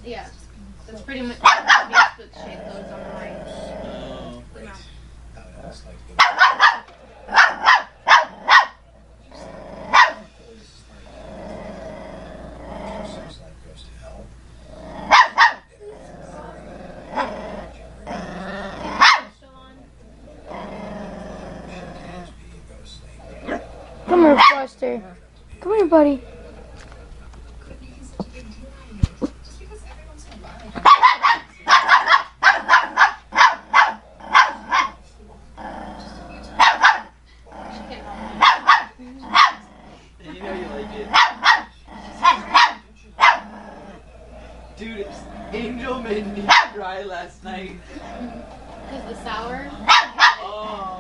Yeah. That's pretty much the Facebook shit goes on the right. Oh. No. Come here, Buster. Come here, buddy. You know you like it. Dude, Angel made me cry last night. Because the sour. Oh.